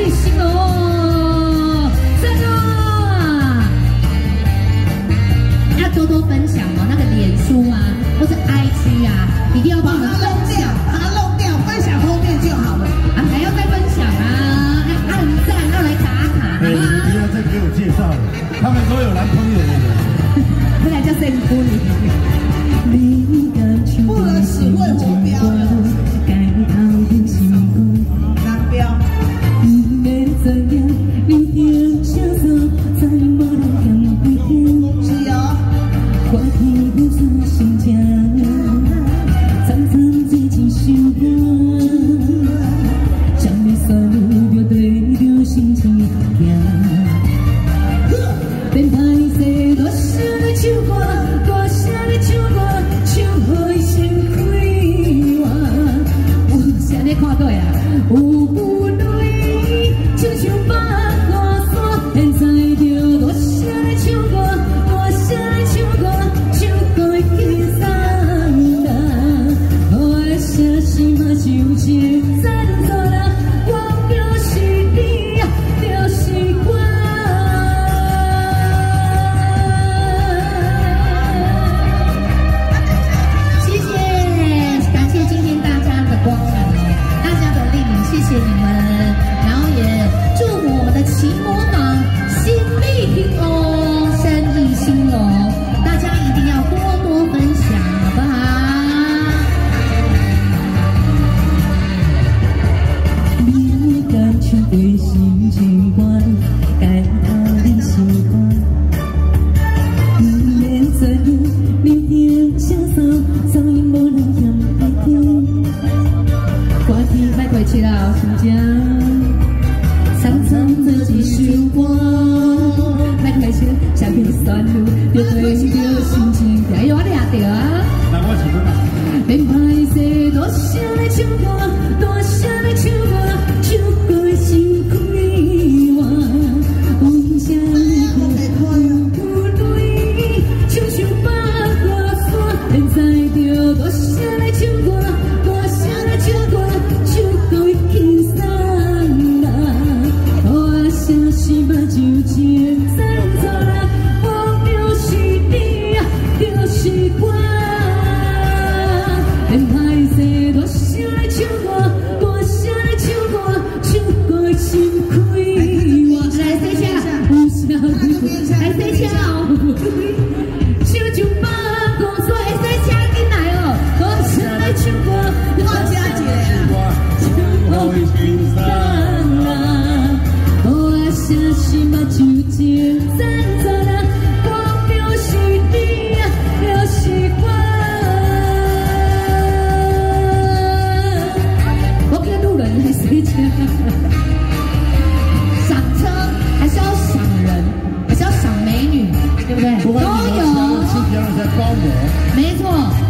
艺兴哦，真的。要多多分享哦，那个脸书啊，或是 IG 啊，一定要帮我们分享， 把它弄掉，分享后面就好了。 啊，还要再分享啊，要按赞，要来打卡， 对，你不要再给我介绍了，他们都有男朋友的人。 不然叫谁哭你？ 不能只会我标了，蓝标。是哦。 看对啊，有不对，亲像百花山，现在就大声来唱歌，大声来唱歌，唱歌轻松啦。我的声声嘛就一个赞助啦，我就是你啊，就是我。谢谢，感谢今天大家的光临。谢谢你们，然后也祝福我们的奇魔坊新力挺哦，生意兴隆，大家一定要多多分享，好不好？你敢唱对心情歌，该讨你喜欢。不免再有你的潇洒，早已无人嫌太甜。我听歹过七老心情，常常做一首歌，歹过七下边旋律，就对着心情，哎呦我抓着啊！ 那我是不啦？ 免歹势，大声来唱歌，大声来唱歌，唱歌的心开我，闻声有不对，唱像百花山，现在就大声来唱歌，大声来唱歌。轻松啦，我声是嘛就一个赞助啦，我就是你啊，就是我。免歹势，大声来唱歌，大声来唱歌，唱歌心开我。来谁唱？有啥？来谁唱？唱像百花山，会使请进来哦，大声来唱歌， 我加一个啦。 轻松啦，我声是嘛就一个赞助啦，我就是你啊，就是我。我跟路人还谁讲？赏车还是要赏人，还是要赏美女，对不对？都有。 是第二在高模。 没错。